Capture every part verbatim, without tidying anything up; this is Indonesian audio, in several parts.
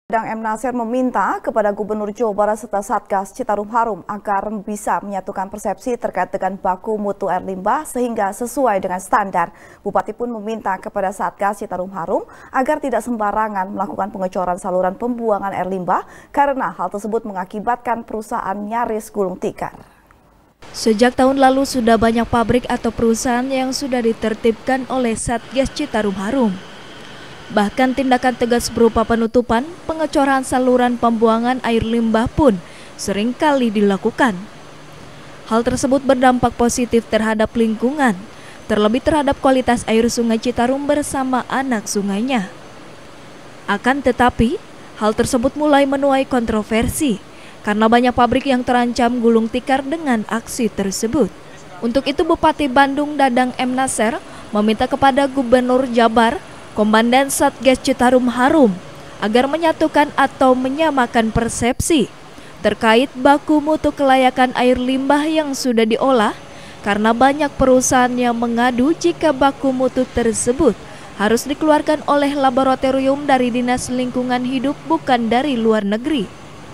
Dadang M. Nasir meminta kepada Gubernur Jawa Barat serta Satgas Citarum Harum agar bisa menyatukan persepsi terkait dengan baku mutu air limbah sehingga sesuai dengan standar. Bupati pun meminta kepada Satgas Citarum Harum agar tidak sembarangan melakukan pengecoran saluran pembuangan air limbah karena hal tersebut mengakibatkan perusahaan nyaris gulung tikar. Sejak tahun lalu sudah banyak pabrik atau perusahaan yang sudah ditertibkan oleh Satgas Citarum Harum. Bahkan tindakan tegas berupa penutupan, pengecoran saluran pembuangan air limbah pun seringkali dilakukan. Hal tersebut berdampak positif terhadap lingkungan, terlebih terhadap kualitas air Sungai Citarum bersama anak sungainya. Akan tetapi, hal tersebut mulai menuai kontroversi karena banyak pabrik yang terancam gulung tikar dengan aksi tersebut. Untuk itu Bupati Bandung Dadang M. Nasir meminta kepada Gubernur Jabar, Komandan Satgas Citarum Harum agar menyatukan atau menyamakan persepsi terkait baku mutu kelayakan air limbah yang sudah diolah karena banyak perusahaan yang mengadu jika baku mutu tersebut harus dikeluarkan oleh laboratorium dari Dinas Lingkungan Hidup bukan dari luar negeri.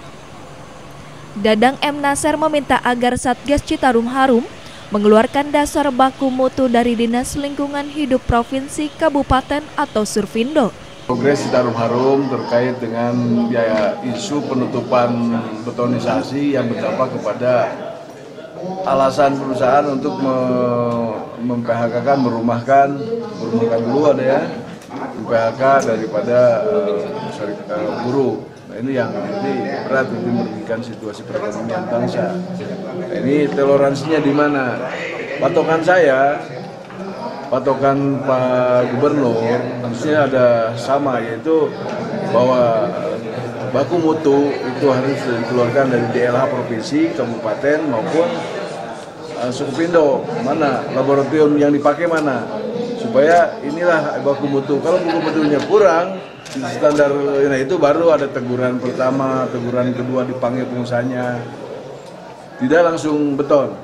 Dadang M. Nasir meminta agar Satgas Citarum Harum mengeluarkan dasar baku mutu dari Dinas Lingkungan Hidup Provinsi, Kabupaten atau Survindo. Progres Citarum Harum terkait dengan biaya isu penutupan betonisasi yang berdampak kepada alasan perusahaan untuk mem-P H K-kan, merumahkan, merumahkan dulu ada ya, P H K daripada uh, buruh. Nah, ini yang ini berat untuk merugikan situasi perekonomian bangsa. Nah, ini toleransinya di mana? Patokan saya, patokan Pak Gubernur, harusnya ada sama, yaitu bahwa baku mutu itu harus dikeluarkan dari D L H provinsi, kabupaten maupun uh, Survindo. Mana laboratorium yang dipakai mana? Supaya inilah baku mutu. Kalau baku mutunya kurang, standar nah itu baru ada teguran pertama, teguran kedua dipanggil pengusahanya. Tidak langsung beton.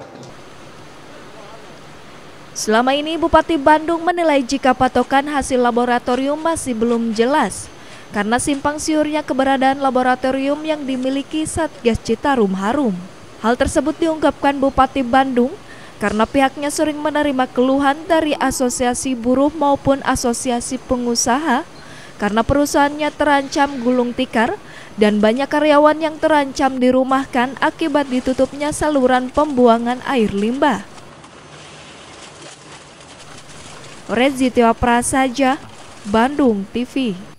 Selama ini Bupati Bandung menilai jika patokan hasil laboratorium masih belum jelas karena simpang siurnya keberadaan laboratorium yang dimiliki Satgas Citarum Harum. Hal tersebut diungkapkan Bupati Bandung karena pihaknya sering menerima keluhan dari asosiasi buruh maupun asosiasi pengusaha karena perusahaannya terancam gulung tikar dan banyak karyawan yang terancam dirumahkan akibat ditutupnya saluran pembuangan air limbah. Rezi Tiwa Prasaja, Bandung T V.